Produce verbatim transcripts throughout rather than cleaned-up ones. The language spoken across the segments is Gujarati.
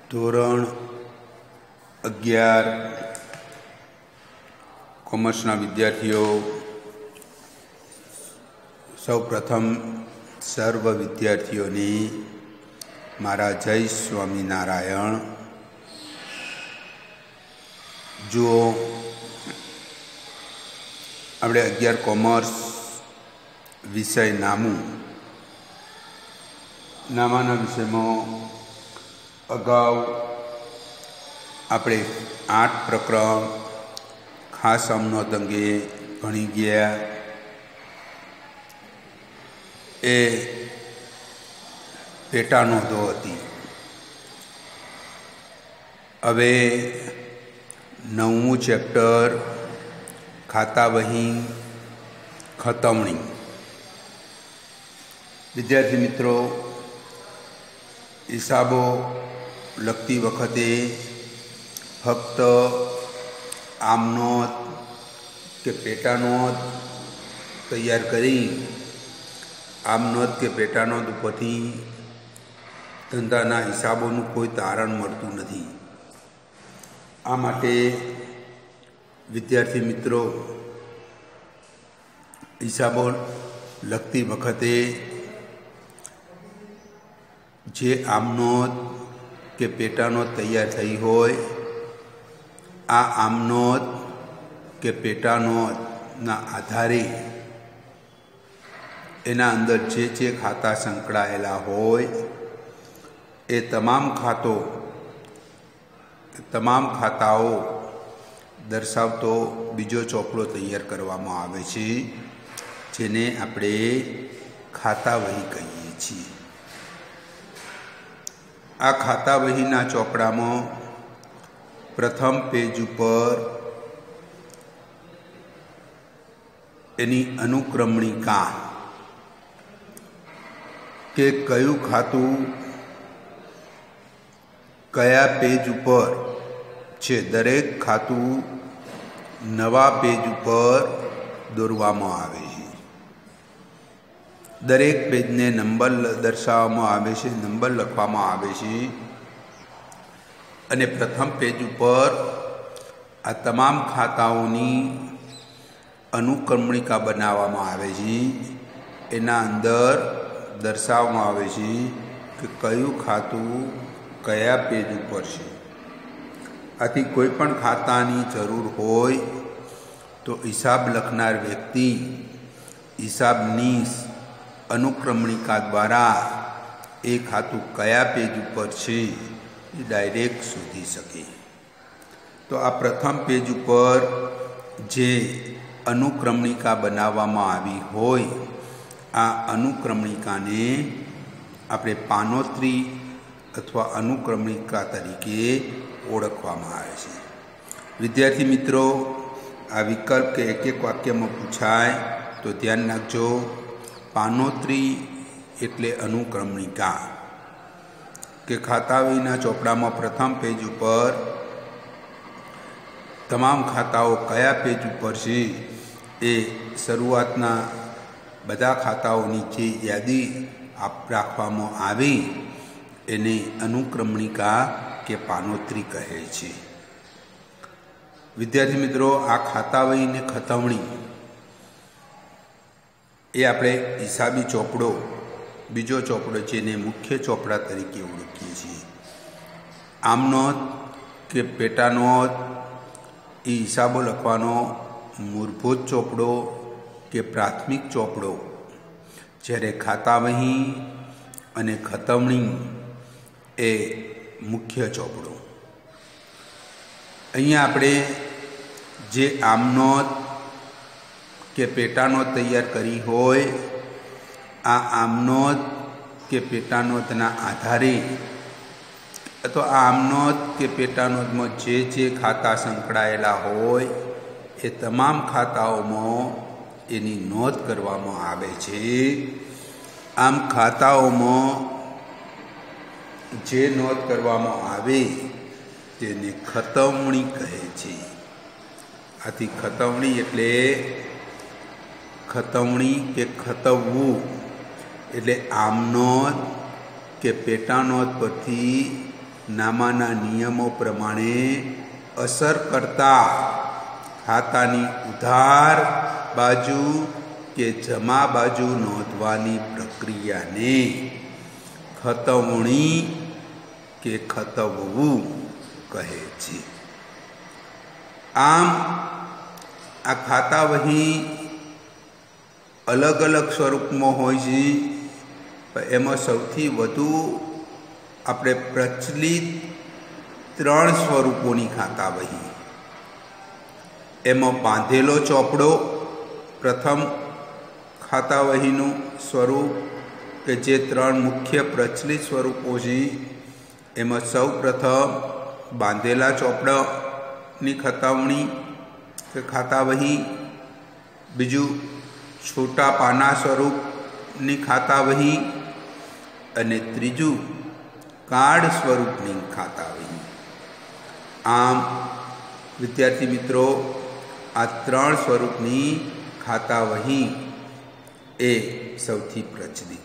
ધોરણ અગિયાર કોમર્સના વિદ્યાર્થીઓ, સૌ પ્રથમ સર્વ વિદ્યાર્થીઓની મારા જય સ્વામિનારાયણ. જુઓ, આપણે અગિયાર કોમર્સ વિષય નામું નામાના વિષયમાં અગાઉ આપણે આઠ પ્રકરણ ખાસ અમનોત અંગે ભણી ગયા. એ પેટાનોંધો હતી. હવે નવમું ચેપ્ટર ખાતા વહી ખતવણી. વિદ્યાર્થી મિત્રો, હિસાબો લખતી વખતે ફક્ત આમનોંધ કે પેટાનોંધ તૈયાર કરી આમનોંધ કે પેટાનોંધ ઉપરથી ધંધાના હિસાબોનું કોઈ તારણ મળતું નથી. આ માટે વિદ્યાર્થી મિત્રો, હિસાબો લખતી વખતે જે આમનોંધ કે પેટાનોંધ તૈયાર થઈ હોય, આ આમનોંધ કે પેટાનોંધના આધારે એના અંદર જે જે ખાતા સંકળાયેલા હોય એ તમામ ખાતો તમામ ખાતાઓ દર્શાવતો બીજો ચોપડો તૈયાર કરવામાં આવે છે, જેને આપણે ખાતા વહી કહીએ છીએ. આ ખાતા વહીના ચોપડામાં પ્રથમ પેજ ઉપર એની અનુક્રમણિકા કે કયું ખાતું કયા પેજ ઉપર છે, દરેક ખાતું નવા પેજ ઉપર દોરવામાં આવે છે. દરેક પેજને નંબર દર્શાવવામાં આવે છે, નંબર લખવામાં આવે છે, અને પ્રથમ પેજ ઉપર આ તમામ ખાતાઓની અનુક્રમણિકા બનાવવામાં આવે છે. એના અંદર દર્શાવવામાં આવે છે કે કયું ખાતું કયા પેજ ઉપર છે. આથી કોઈ પણ ખાતાની જરૂર હોય તો હિસાબ લખનાર વ્યક્તિ હિસાબનીશ અનુક્રમણિકા દ્વારા એ ખાતું કયા પેજ ઉપર છે એ ડાયરેક્ટ શોધી શકે. તો આ પ્રથમ પેજ ઉપર જે અનુક્રમણિકા બનાવવામાં આવી હોય, આ અનુક્રમણિકાને આપણે પાનોત્રી અથવા અનુક્રમણિકા તરીકે ઓળખવામાં આવે છે. વિદ્યાર્થી મિત્રો, આ વિકલ્પ કે એક એક વાક્યમાં પૂછાય તો ધ્યાન રાખજો. પાનોત્રી એટલે અનુક્રમણિકા કે ખાતા વહીના ચોપડામાં પ્રથમ પેજ ઉપર તમામ ખાતાઓ કયા પેજ ઉપર છે એ શરૂઆતના બધા ખાતાઓની જે યાદી આપ રાખવામાં આવી એને અનુક્રમણિકા કે પાનોત્રી કહે છે. વિદ્યાર્થી મિત્રો, આ ખાતા વહીને ખતવણી એ આપણે હિસાબી ચોપડો, બીજો ચોપડો જેને મુખ્ય ચોપડા તરીકે ઓળખીએ છીએ. આમનોંધ કે પેટાનોંધ એ હિસાબો લખવાનો મૂળભૂત ચોપડો કે પ્રાથમિક ચોપડો, જ્યારે ખાતા વહી અને ખતવણી એ મુખ્ય ચોપડો. અહીંયા આપણે જે આમનોંધ કે પેટાનોંધ તૈયાર કરી હોય, આ આમનોંધ કે પેટાનોંધના આધારે અથવા આ આમનોંધ કે પેટાનોંધમાં જે જે ખાતા સંકળાયેલા હોય એ તમામ ખાતાઓમાં એની નોંધ કરવામાં આવે છે. આમ ખાતાઓમાં જે નોંધ કરવામાં આવે તેને ખતવણી કહે છે. આથી ખતવણી એટલે ખતવણી કે ખતવવું એટલે આમનોંધ કે પેટાનોંધ પરથી નામાના નિયમો પ્રમાણે અસર કરતા ખાતાની ઉધાર બાજુ કે જમા બાજુ નોંધવાની પ્રક્રિયાને ખતવણી કે ખતવવું કહે છે. આમ આ ખાતા વહી અલગ અલગ સ્વરૂપમાં હોય છે, પણ એમાં સૌથી વધુ આપણે પ્રચલિત ત્રણ સ્વરૂપોની ખાતા વહી. એમાં બાંધેલો ચોપડો પ્રથમ ખાતા વહીનું સ્વરૂપ, કે જે ત્રણ મુખ્ય પ્રચલિત સ્વરૂપો છે. એમાં સૌ પ્રથમ બાંધેલા ચોપડાની ખતાવણી કે ખાતા વહી, બીજું છોટા પાના સ્વરૂપની ખાતા વહી, અને ત્રીજું કાર્ડ સ્વરૂપની ખાતા વહી. આમ વિદ્યાર્થી મિત્રો, આ ત્રણ સ્વરૂપની ખાતા વહી એ સૌથી પ્રચલિત.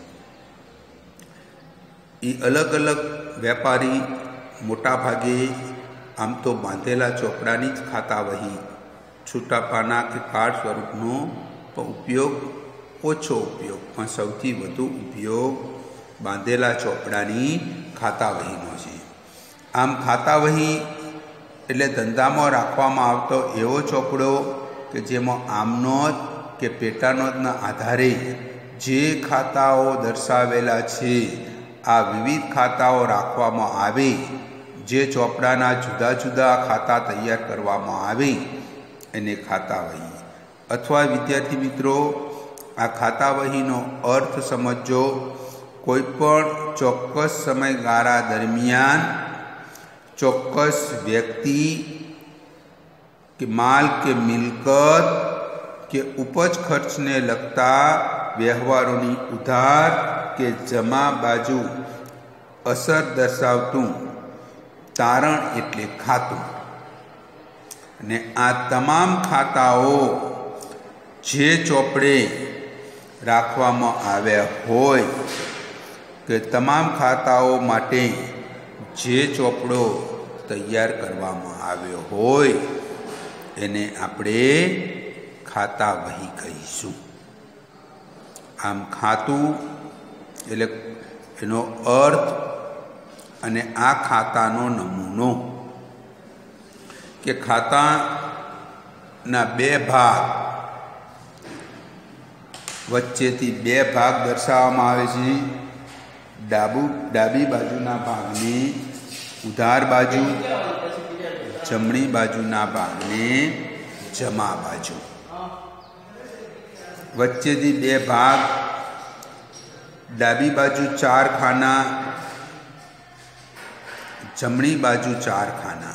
એ અલગ અલગ વેપારી મોટા ભાગે આમ તો બાંધેલા ચોપડાની જ ખાતા વહી, છૂટા પાના કે કાર્ડ સ્વરૂપનો ઉપયોગ ઓછો ઉપયોગ, પણ સૌથી વધુ ઉપયોગ બાંધેલા ચોપડાની ખાતા વહીનો છે. આમ ખાતા વહી એટલે ધંધામાં રાખવામાં આવતો એવો ચોપડો કે જેમાં આમનોંધ કે પેટાનોંધના આધારે જે ખાતાઓ દર્શાવેલા છે આ વિવિધ ખાતાઓ રાખવામાં આવે, જે ચોપડાના જુદા જુદા ખાતા તૈયાર કરવામાં આવે એને ખાતા વહી. અથવા વિદ્યાર્થી મિત્રો, આ ખાતા વહીનો અર્થ સમજો. કોઈ પણ ચોક્કસ સમયગાળા દરમિયાન ચોક્કસ વ્યક્તિ કે માલ કે મિલકત કે ઉપજ ખર્ચને લગતા વ્યવહારોની ઉધાર કે જમા બાજુ અસર દર્શાવતું તારણ એટલે ખાતું. અને આ તમામ ખાતાઓ જે ચોપડે રાખવામાં આવ્યા હોય કે તમામ ખાતાઓ માટે જે ચોપડો તૈયાર કરવામાં આવ્યો હોય એને આપણે ખાતા વહી કહીશું. આમ ખાતું એટલે એનો અર્થ અને આ ખાતાનો નમૂનો, કે ખાતાના બે ભાગ વચ્ચેથી બે ભાગ દર્શાવવામાં આવે છે. ડાબુ ડાબી બાજુના ભાગને ઉધાર બાજુ, જમણી બાજુના ભાગને જમા બાજુ. વચ્ચેથી બે ભાગ, ડાબી બાજુ ચાર ખાના, જમણી બાજુ ચાર ખાના.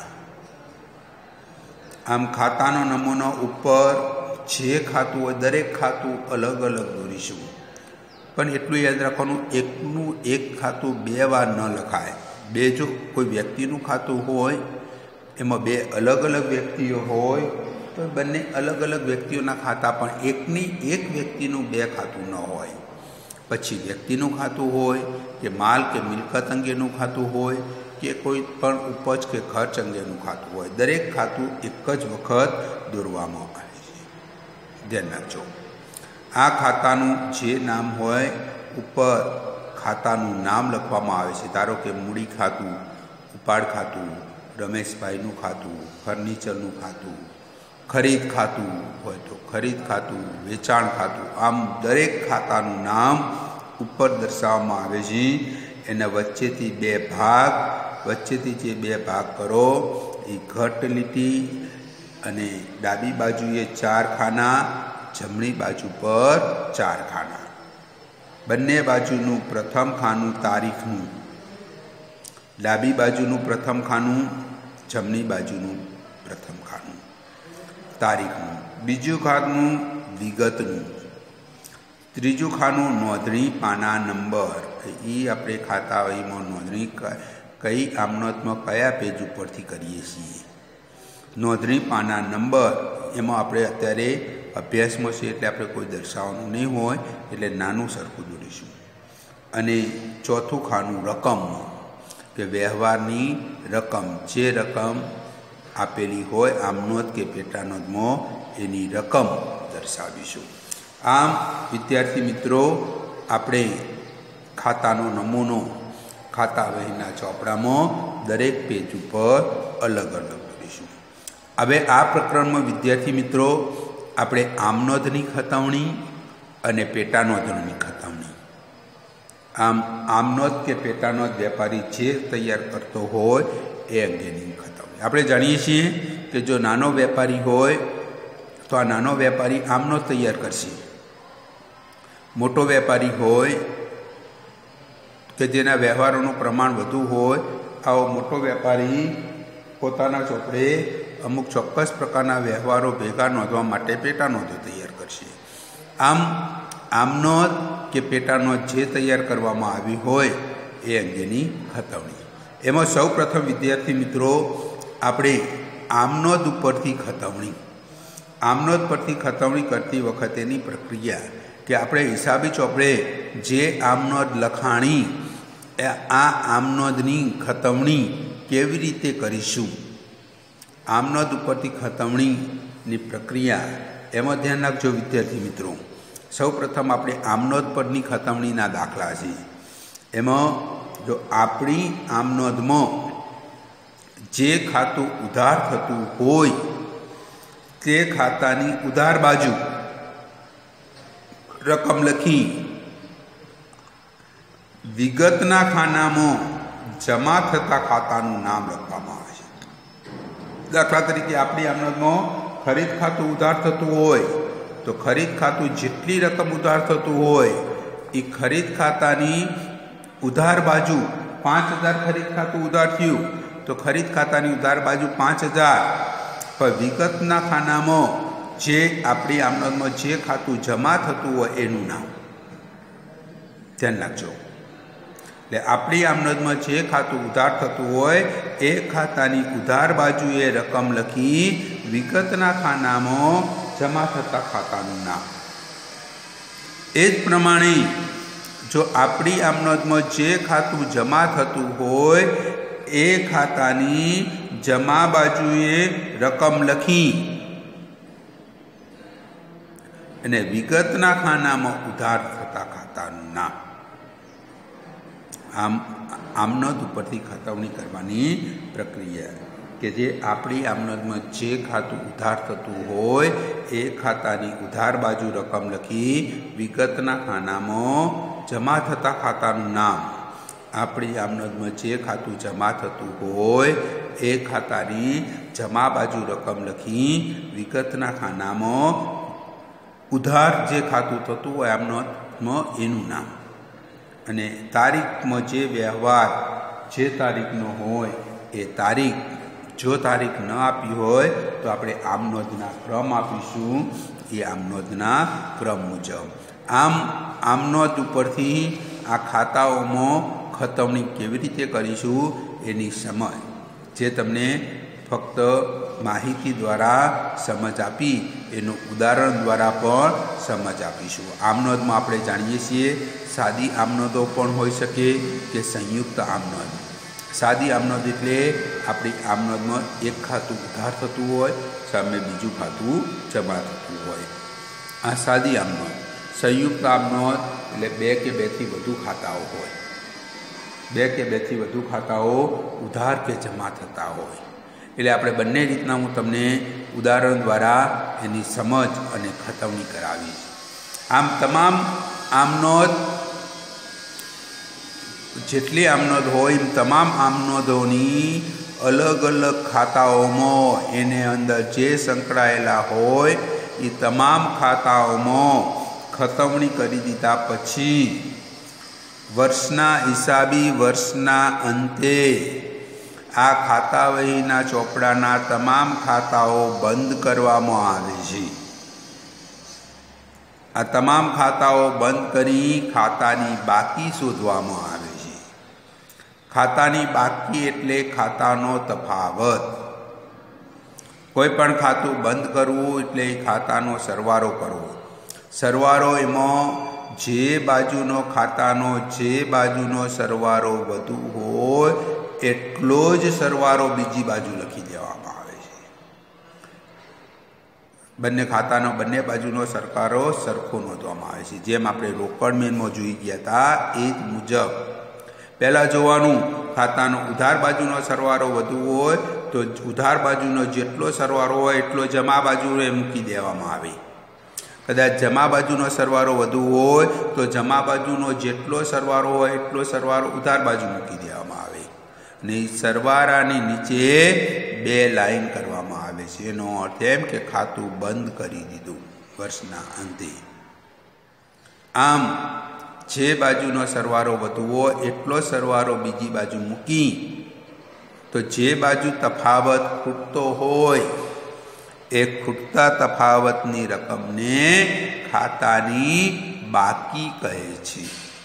આમ ખાતાનો નમૂનો ઉપર જે ખાતું હોય દરેક ખાતું અલગ અલગ દોરીશું, પણ એટલું યાદ રાખવાનું, એકનું એક ખાતું બે વાર ન લખાય. બે જો કોઈ વ્યક્તિનું ખાતું હોય એમાં બે અલગ અલગ વ્યક્તિઓ હોય તો બંને અલગ અલગ વ્યક્તિઓના ખાતા, પણ એકની એક વ્યક્તિનું બે ખાતું ન હોય. પછી વ્યક્તિનું ખાતું હોય કે માલ કે મિલકત અંગેનું ખાતું હોય કે કોઈ પણ ઉપજ કે ખર્ચ અંગેનું ખાતું હોય, દરેક ખાતું એક જ વખત દોરવામાં આવે છે. ધ્યાન રાખજો. આ ખાતાનું જે નામ હોય ઉપર ખાતાનું નામ લખવામાં આવે છે. ધારો કે મૂડી ખાતું, ઉપાડ ખાતું, રમેશભાઈનું ખાતું, ફર્નિચરનું ખાતું, ખરીદ ખાતું હોય તો ખરીદ ખાતું, વેચાણ ખાતું. આમ દરેક ખાતાનું નામ ઉપર દર્શાવવામાં આવે છે. એના વચ્ચેથી બે ભાગ, વચ્ચેથી જે બે ભાગ કરો એ ઘટ લીટી, અને ડાબી બાજુએ ચાર ખાના, જમણી બાજુ પર ચાર ખાના. બંને બાજુનું પ્રથમ ખાનું તારીખનું, ડાબી બાજુનું પ્રથમ ખાનું, જમણી બાજુનું પ્રથમ ખાનું તારીખનું. બીજું ખાનું વિગતનું, ત્રીજું ખાનું નોંધણી પાના નંબર. એ આપણે ખાતા વહીમાં નોંધણી કઈ આમનોંધમાં કયા પેજ ઉપરથી કરીએ છીએ. નોંધણી પાના નંબર એમાં આપણે અત્યારે અભ્યાસમાં છે એટલે આપણે કોઈ દર્શાવવાનું નહીં હોય એટલે નાનું સરખું દોરીશું. અને ચોથું ખાનું રકમનું, કે વ્યવહારની રકમ, જે રકમ આપેલી હોય આમનોંધ કે પેટાનોંધમાં એની રકમ દર્શાવીશું। આમ વિદ્યાર્થી મિત્રો, આપણે ખાતાનો નમૂનો ખાતા વહીના ચોપડામાં દરેક પેજ ઉપર અલગ અલગ કરીશું। હવે આ પ્રકરણમાં વિદ્યાર્થી મિત્રો આપણે આમનોંધની ખતવણી અને પેટાનોંધની ખતવણી, આમ આમનોંધ કે પેટાનોંધ વેપારી જે તૈયાર કરતો હોય એ અંગેની ખતવણી। આપણે જાણીએ છીએ કે જો નાનો વેપારી હોય તો આ નાનો વેપારી આમનોંધ તૈયાર કરશે। મોટો વેપારી હોય કે જેના વ્યવહારોનું પ્રમાણ વધુ હોય, આવો મોટો વેપારી પોતાના ચોપડે અમુક ચોક્કસ પ્રકારના વ્યવહારો ભેગા નોંધવા માટે પેટાનોંધો તૈયાર કરશે। આમ આમનોંધ કે પેટાનોંધ જે તૈયાર કરવામાં આવી હોય એ અંગેની ખતવણી। એમાં સૌ પ્રથમ વિદ્યાર્થી મિત્રો આપણે આમનોંધ ઉપરથી ખતવણી, આમનોંધ પરથી ખતવણી કરતી વખતેની પ્રક્રિયા કે આપણે હિસાબી ચોપડે જે આમનોંધ લખાણી આ આમનોંધની ખતવણી કેવી રીતે કરીશું, આમનોંધ ઉપરથી ખતવણીની પ્રક્રિયા એમાં ધ્યાન રાખજો વિદ્યાર્થી મિત્રો। સૌ પ્રથમ આપણે આમનોંધ પરની ખતવણીના દાખલા છે। એમાં જો આપણી આમનોંધમાં જે ખાતું ઉધાર થતું હોય તે ખાતાની ઉધાર બાજુ રકમ લખી વિગતના ખાનામાં જમા થતા ખાતાનું નામ લખવામાં આવે છે। દાખલા તરીકે આપણી આમનોંધમાં ખરીદ ખાતું ઉધાર થતું હોય તો ખરીદ ખાતું જેટલી રકમ ઉધાર થતું હોય એ ખરીદ ખાતાની ઉધાર બાજુ પાંચ હજાર ખરીદ ખાતું ઉધાર થયું તો ખરીદ ખાતાની ઉધાર બાજુ પાંચ હજાર, પણ વિગતના ખાનામાં જે આપણી આમનોંધમાં જે ખાતું જમા થતું હોય એનું નામ ધ્યાન રાખજો। એટલે આપણી આમનોંધમાં જે ખાતું ઉધાર થતું હોય એ ખાતાની ઉધાર બાજુએ રકમ લખી વિગતના ખાનામાં જમા થતા ખાતાનું નામ। એ જ પ્રમાણે જો આપણી આમનોંધમાં જે ખાતું જમા થતું હોય એ ખાતાની જમા બાજુએ રકમ લખી અને વિગતના ખાનામાં ઉધાર થતા ખાતાનું નામ। આમ આમનોંધ ઉપરથી ખતવણી કરવાની પ્રક્રિયા કે જે આપણી આમનોંધમાં જે ખાતું ઉધાર થતું હોય એ ખાતાની ઉધાર બાજુ રકમ લખી વિગતના ખાનામાં જમા થતા ખાતાનું નામ। આપણી આમનોંધમાં જે ખાતું જમા થતું હોય એ ખાતાની જમા બાજુ રકમ લખી વિગતના ખાનામાં ઉધાર જે ખાતું થતું હોય આમનોંધમાં એનું નામ, અને તારીખમાં જે વ્યવહાર જે તારીખનો હોય એ તારીખ, જો તારીખ ન આપી હોય તો આપણે આમનોંધના ક્રમ આપીશું, એ આમનોંધના ક્રમ મુજબ। આમ આમનોંધ ઉપરથી આ ખાતાઓમાં ખતવણી કેવી રીતે કરીશું એની સમજ જે તમને ફક્ત માહિતી દ્વારા સમજ આપી એનું ઉદાહરણ દ્વારા પણ સમજ આપીશું। આમનોંધમાં આપણે જાણીએ છીએ સાદી આમનોંધો પણ હોઈ શકે કે સંયુક્ત આમનોંધ। સાદી આમનોંધ એટલે આપણી આમનોંધમાં એક ખાતું ઉધાર થતું હોય સામે બીજું ખાતું જમા થતું હોય, આ સાદી આમનોંધ। સંયુક્ત આમનોંધ એટલે બે કે બેથી વધુ ખાતાઓ હોય, બે કે બેથી વધુ ખાતાઓ ઉધાર કે જમા થતા હોય, એટલે આપણે બંને રીતના હું તમને ઉદાહરણ દ્વારા એની સમજ અને ખતવણી કરાવીશ। આમ તમામ આમનોંધ જેટલી આમનોંધ હોય એમ તમામ આમનોંધોની અલગ અલગ ખાતાઓમાં એને અંદર જે સંકળાયેલા હોય એ તમામ ખાતાઓમાં ખતવણી કરી દીધા પછી વર્ષના હિસાબી વર્ષના અંતે આ ખાતા વહીના ચોપડાના તમામ ખાતાઓ બંધ કરવામાં આવે છે। આ તમામ ખાતાઓ બંધ કરી ખાતાની બાકી શોધવામાં આવે છે। ખાતાની બાકી એટલે ખાતાનો તફાવત। કોઈ પણ ખાતું બંધ કરવું એટલે ખાતાનો સરવાળો કરવો। સરવાળો એમાં જે બાજુનો ખાતાનો જે બાજુનો સરવાળો વધુ હોય એટલો જ સરવાળો બીજી બાજુ લખી દેવામાં આવે છે। બંને ખાતાનો બંને બાજુનો સરવાળો સરખો નોંધવામાં આવે છે। જેમ આપણે રોકડ મેનમાં જોઈ ગયા હતા એ જ મુજબ પહેલાં જોવાનું, ખાતાનો ઉધાર બાજુનો સરવાળો વધુ હોય તો ઉધાર બાજુનો જેટલો સરવાળો હોય એટલો જમા બાજુએ મૂકી દેવામાં આવે। કદાચ જમા બાજુનો સરવાળો વધુ હોય તો જમા બાજુનો જેટલો સરવાળો હોય એટલો સરવાળો ઉધાર બાજુ મૂકી દેવામાં આવે અને સરવાળાની નીચે બે લાઈન કરવામાં આવે છે। એનો અર્થ એમ કે ખાતું બંધ કરી દીધું વર્ષના અંતે। આમ જે બાજુનો સરવાળો વધુ હોય એટલો સરવાળો બીજી બાજુ મૂકી તો જે બાજુ તફાવત ખૂટતો હોય એ ખૂટતા તફાવતની રકમને ખાતાની બાકી કહે છે।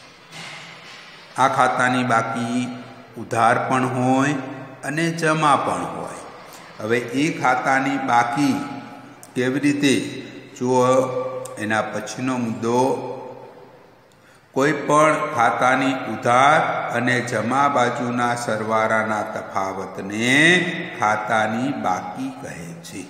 આ ખાતાની બાકી ઉધાર પણ હોય અને જમા પણ હોય। હવે એ ખાતાની બાકી કેવી રીતે જુઓ, એના પછીનો મુદ્દો, કોઈ પણ ખાતાની ઉધાર અને જમા બાજુના સરવાળાના તફાવતને ખાતાની બાકી કહે છે।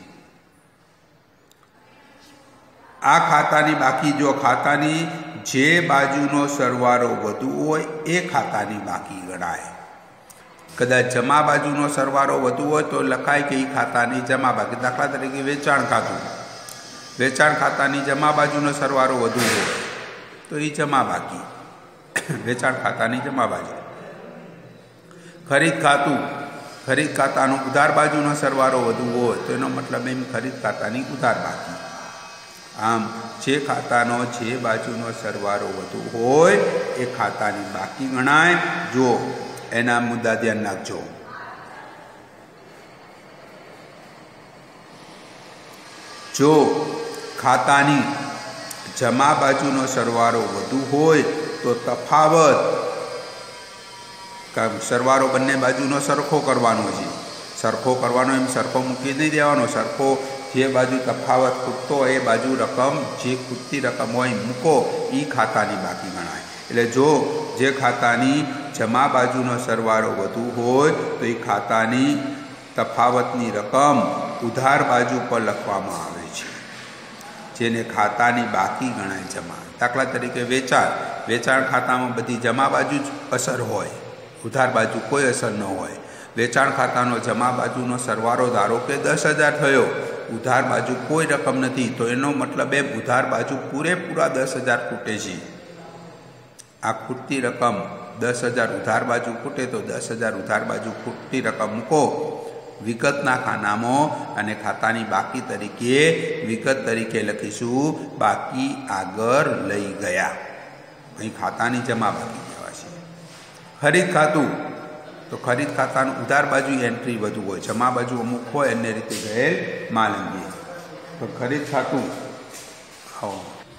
આ ખાતાની બાકી જો ખાતાની જે બાજુનો સરવાળો વધુ હોય એ ખાતાની બાકી ગણાય। કદાચ જમા બાજુનો સરવાળો વધુ હોય તો લખાય કે એ ખાતાની જમા બાકી। દાખલા તરીકે વેચાણ ખાતું, વેચાણ ખાતાની જમા બાજુનો સરવાળો વધુ હોય તો એ જમા બાકી, વેચાણ ખાતાની જમા બાજુ। ખરીદ ખાતું, ખરીદ ખાતાનો ઉધાર બાજુનો સરવાળો વધુ હોય તો એનો મતલબ એમ ખરીદ ખાતાની ઉધાર બાકી। આમ જે ખાતાનો જે બાજુનો સરવાળો વધુ હોય એ ખાતાની બાકી ગણાય। જો એના મુદ્દા ધ્યાન રાખજો। જો ખાતાની જમા બાજુનો સરવાળો વધુ હોય તો તફાવત, સરવાળો બંને બાજુનો સરખો કરવાનો છે। સરખો કરવાનો એમ સરખો મૂકી નહીં દેવાનો, સરખો જે બાજુ તફાવત ખૂટતો હોય એ બાજુ રકમ, જે ખૂટતી રકમ હોય મૂકો, એ ખાતાની બાકી ગણાય। એટલે જો જે ખાતાની જમા બાજુનો સરવાળો વધુ હોય તો એ ખાતાની તફાવતની રકમ ઉધાર બાજુ પર લખવામાં આવે છે, જેને ખાતાની બાકી ગણાય જમા। દાખલા તરીકે વેચાણ, વેચાણ ખાતામાં બધી જમા બાજુ જ અસર હોય, ઉધાર બાજુ કોઈ અસર ન હોય। વેચાણ ખાતાનો જમા બાજુનો સરવાળો ધારો કે દસ હજાર થયો, ઉધાર બાજુ કોઈ રકમ નથી તો એનો મતલબ એમ ઉધાર બાજુ પૂરેપૂરા દસ હજાર ખૂટે છે। આ ખૂટતી રકમ દસ હજાર ઉધાર બાજુ ખૂટે તો દસ હજાર ઉધાર બાજુ ખૂટતી રકમ મૂકો વિગતના ખાનામાં અને ખાતાની બાકી તરીકે વિગત તરીકે લખીશું બાકી આગળ લઈ ગયા। અહીં ખાતાની જમા બાકી કહેવાશે। ખરીદ ખાતું, તો ખરીદ ખાતાનું ઉધાર બાજુ એન્ટ્રી વધુ હોય, જમા બાજુ અમુક હોય એને રીતે ગયેલ માલ અંગે। તો ખરીદ ખાતું આવો।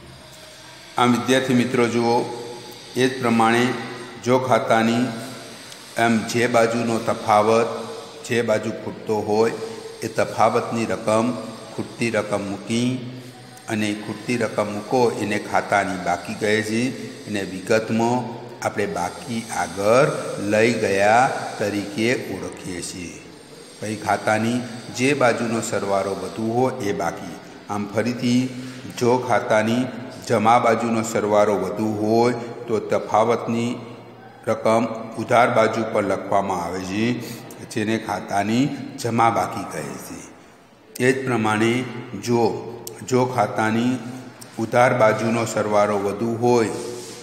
આમ વિદ્યાર્થી મિત્રો જુઓ, એ જ પ્રમાણે જો ખાતાની એમ જે બાજુનો તફાવત, જે બાજુ ખૂટતો હોય એ તફાવતની રકમ ખૂટતી રકમ મૂકી અને ખૂટતી રકમ મૂકો એને ખાતાની બાકી કહે છે। એને વિગતમાં આપણે બાકી આગળ લઈ ગયા તરીકે ઓળખીએ છીએ। પછી ખાતાની જે બાજુનો સરવાળો વધુ હોય એ બાકી। આમ ફરીથી જો ખાતાની જમા બાજુનો સરવાળો વધુ હોય તો તફાવતની રકમ ઉધાર બાજુ પર લખવામાં આવે છે, જેને ખાતાની જમા બાકી કહે છે। એ જ પ્રમાણે જો જો ખાતાની ઉધાર બાજુનો સરવાળો વધુ હોય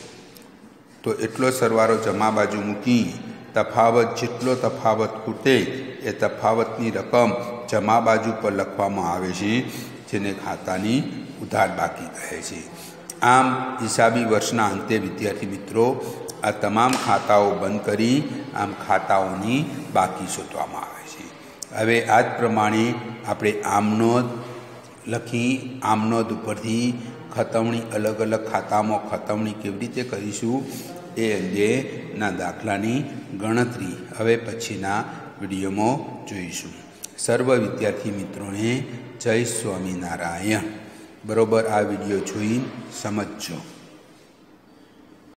તો એટલો સરવાળો જમા બાજુ મૂકી તફાવત જેટલો તફાવત ખૂટે એ તફાવતની રકમ જમા બાજુ પર લખવામાં આવે છે, જેને ખાતાની ઉધાર બાકી કહે છે। આમ હિસાબી વર્ષના અંતે વિદ્યાર્થી મિત્રો આ તમામ ખાતાઓ બંધ કરી આમ ખાતાઓની બાકી શોધવામાં આવે છે। હવે આ જ પ્રમાણે આપણે આમનોંધ લખી આમનોંધ ઉપરથી ખતવણી અલગ અલગ ખાતામાં ખતવણી કેવી રીતે કરીશું એ અંગેના દાખલાની ગણતરી હવે પછીના વિડીયોમાં જોઈશું। સર્વ વિદ્યાર્થી મિત્રોને જય સ્વામિનારાયણ। બરોબર આ વિડીયો જોઈને સમજજો।